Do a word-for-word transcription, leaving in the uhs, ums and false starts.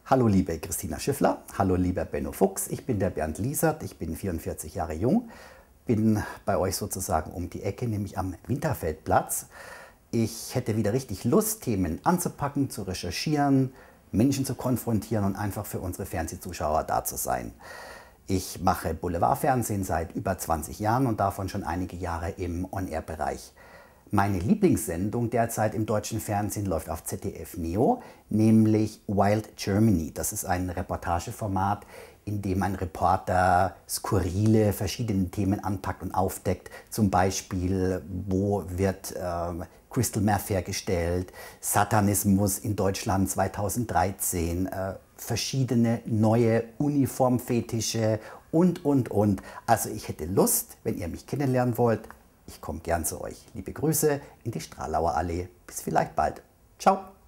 Hallo liebe Christina Schiffler, hallo lieber Benno Fuchs, ich bin der Bernd Liesert, ich bin vierundvierzig Jahre jung, bin bei euch sozusagen um die Ecke, nämlich am Winterfeldplatz. Ich hätte wieder richtig Lust, Themen anzupacken, zu recherchieren, Menschen zu konfrontieren und einfach für unsere Fernsehzuschauer da zu sein. Ich mache Boulevardfernsehen seit über zwanzig Jahren und davon schon einige Jahre im On-Air-Bereich. Meine Lieblingssendung derzeit im deutschen Fernsehen läuft auf Z D F Neo, nämlich Wild Germany. Das ist ein Reportageformat, in dem ein Reporter skurrile, verschiedene Themen anpackt und aufdeckt. Zum Beispiel, wo wird äh, Crystal Meth hergestellt, Satanismus in Deutschland zweitausenddreizehn, äh, verschiedene neue Uniformfetische und, und, und. Also ich hätte Lust, wenn ihr mich kennenlernen wollt, ich komme gern zu euch. Liebe Grüße in die Stralauer Allee. Bis vielleicht bald. Ciao.